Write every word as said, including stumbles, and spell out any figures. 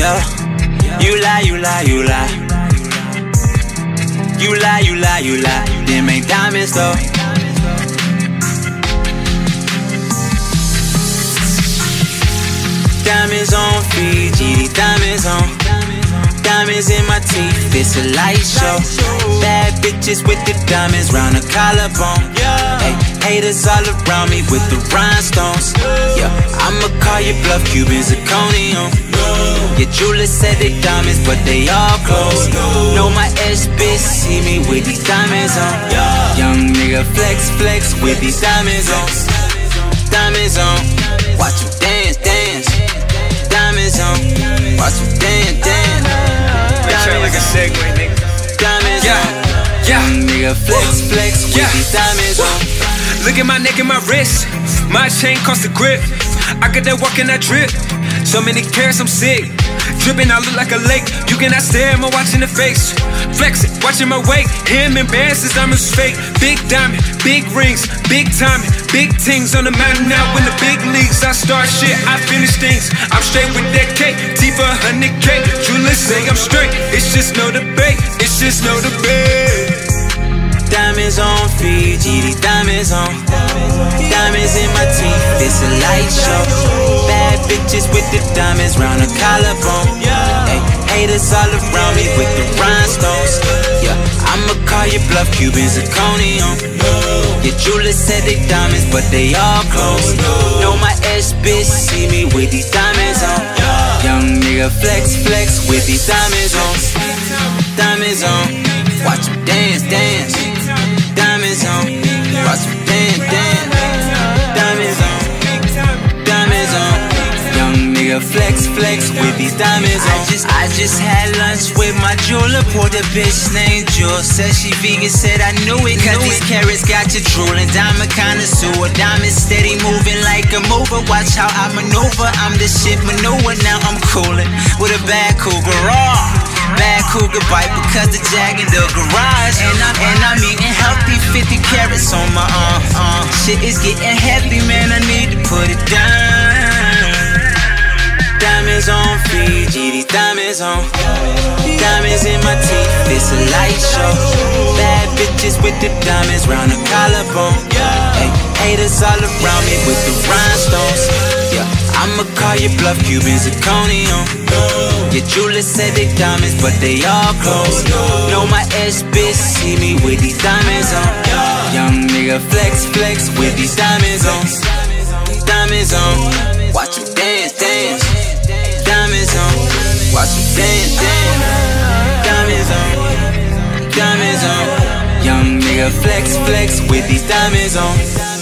yeah. You lie, you lie, you lie. You lie, you lie, you lie. Them ain't diamonds though. Diamonds on Fiji, diamonds on. Diamonds in my teeth, it's a light show. Bad bitches with the diamonds round the collarbone. Hey, haters all around me with the rhinestones. Yeah, I'ma call you bluff, Cuban zirconium. Your jeweler said they diamonds, but they all close. Know my ex bitch see me with these diamonds on. Young nigga flex, flex with these diamonds on. Diamonds on, watch you dance, dance. Diamonds on, watch you dance, dance. Like a segue, nigga. Diamonds yeah. on. Yeah. Young nigga flex, flex with yeah. these diamonds on. Look at my neck and my wrist. My chain cost a grip. I got that walk and that drip. So many carats, I'm sick. Dripping, I look like a lake. You cannot stare at my watch in the face. Flexing, watching my weight. Him and bands, his diamonds fake. Big diamond, big rings, big timing, big things on the mountain. Now in the big leagues, I start shit, I finish things. I'm straight with that cake, T for a hundred K. Jewelers say I'm straight, it's just no debate. It's just no debate. Diamonds on Fiji, these diamonds on. Diamonds in my teeth, it's a light show. Bad bitches with the diamonds round the collarbone. Hey, haters all around me with the rhinestones. Yeah, I'ma call you bluff, Cuban zirconium. Your jeweler said they diamonds, but they all close. Know my ex bitch see me with these diamonds on. Young nigga flex, flex with these diamonds on. Diamonds on, watch them dance, dance. Diamonds on, watch them dance, dance. Diamonds on, diamonds on. Young nigga flex, flex with these diamonds on. I just, I just had lunch with my jeweler. Pulled a bitch named Jewel. Said she vegan, said I knew it. Cause these carrots got you drooling. Diamond connoisseur, diamond steady moving like a mover. Watch how I maneuver. I'm the shit maneuver. Now I'm coolin' with a bad cougar. Raw. Bad cougar bite because the jag in the garage. And I'm, and I'm eating healthy, fifty carats on my arm. Uh, shit is getting heavy, man, I need to put it down. Diamonds on Fiji, these diamonds on. Diamonds in my teeth, it's a light show. Bad bitches with the diamonds round the collarbone. Hey, haters all around me with the rhinestones. Yeah, I'ma call you bluff, Cuban zirconium. Your jeweler said they diamonds, but they all close. Know my ex bitch see me with these diamonds on. Young nigga flex, flex with these diamonds on. Diamonds on, watch them dance, dance. Diamonds on, watch them dance, dance. Diamonds on, diamonds on. Young nigga flex, flex with these diamonds on.